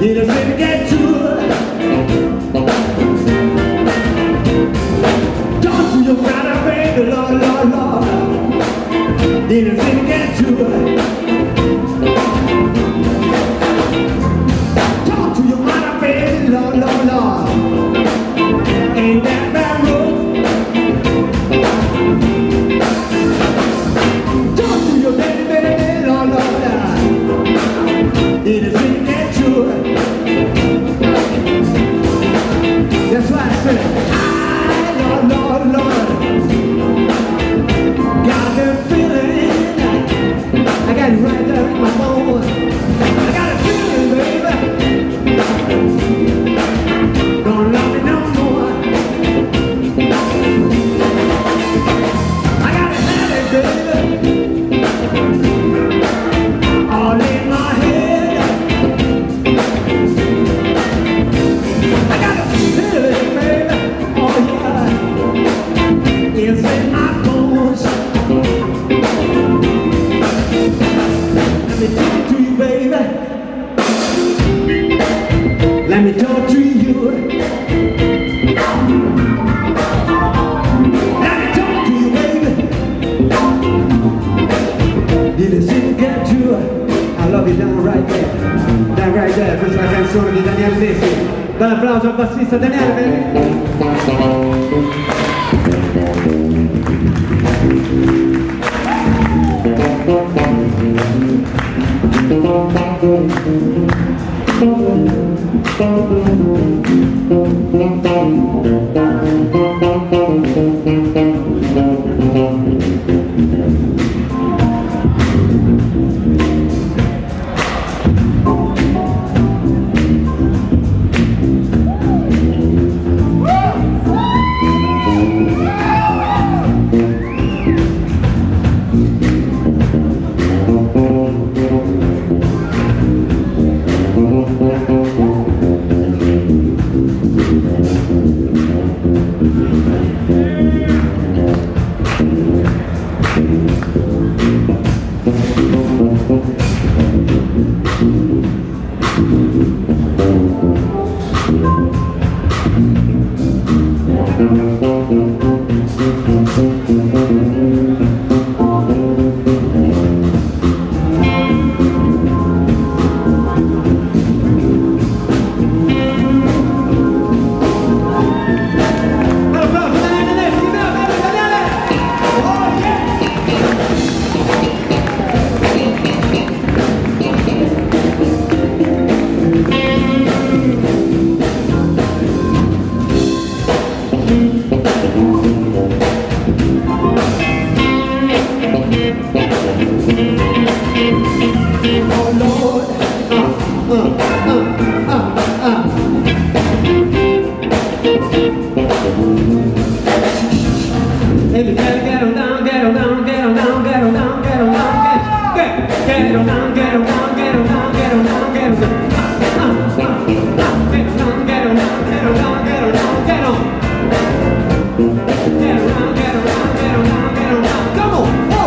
Didn't seem to get to it. Talk to your brother, baby, Lord, Lord, Lord. Didn't seem to get to it. Talk to your mother, baby, Lord, Lord, Lord. Ain't that bad road? Talk to your baby, baby, Lord, Lord, Lord. Didn't seem to get to it. That's why I said, Lord, Lord, Lord. Got that feeling. I got it right there in my bones. I got a feeling, baby. Don't love me no more. I got a headache, baby. All in my head. I got a feeling, baby. Oh yeah. It's in my bones. Let me talk to you, baby. Let me talk to you. Let me talk to you, baby. Did it seem to get you? I love you down right there. Down right there. Questa è la canzone di Daniele Messi. Dà un applauso al bassista Daniele, baby. Baby, get on down, get on down, get on down, get on down, get on down, get on down, get on down, get on down, get on down, get on down, get on down, get on down, get on down, get on down, get on. Get on down, get on down, get on down, get on down. Come on, oh,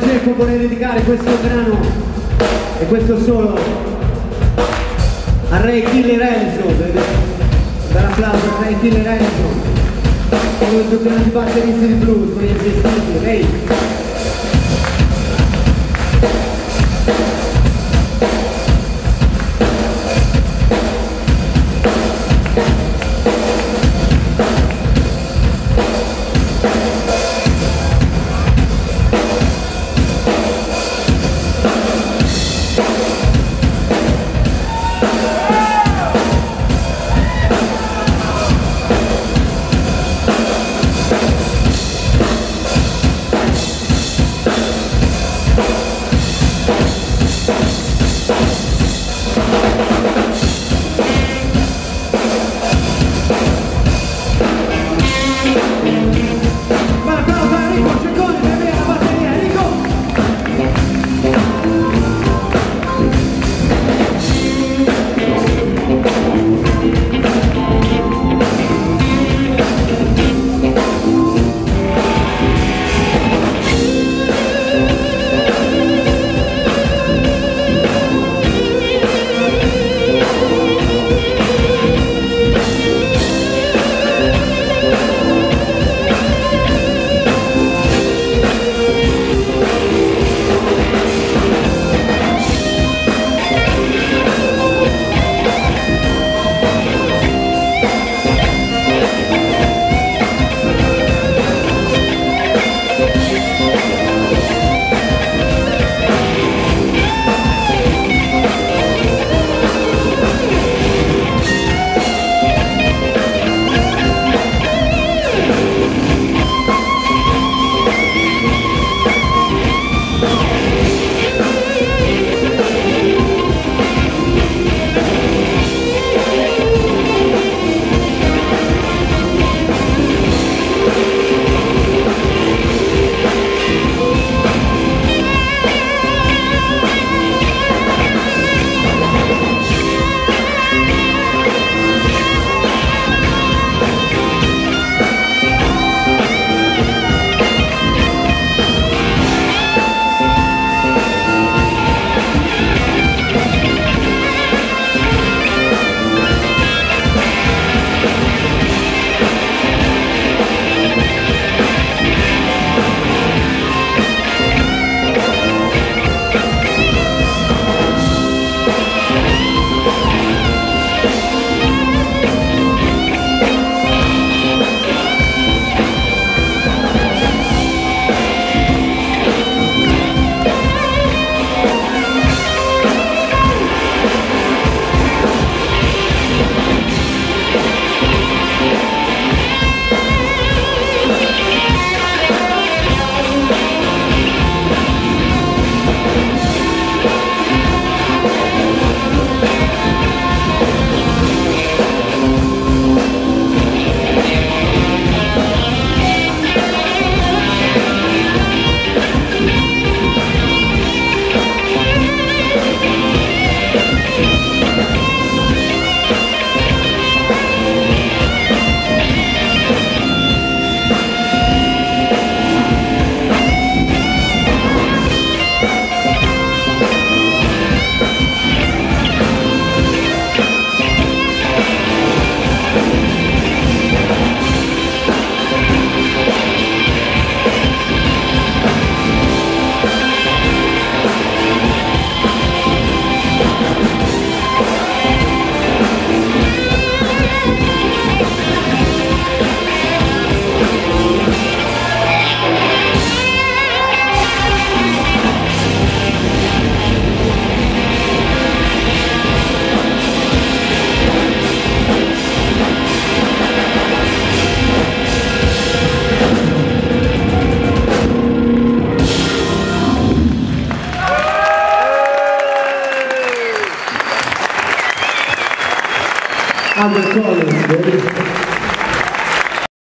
Francesco vorrei dedicare questo brano e questo solo a Ray Killer Ellison. Per applauso a Ray Killer Ellison, uno dei più grandi batteristi di blues mai esistiti. Ray. Albert Collins, baby.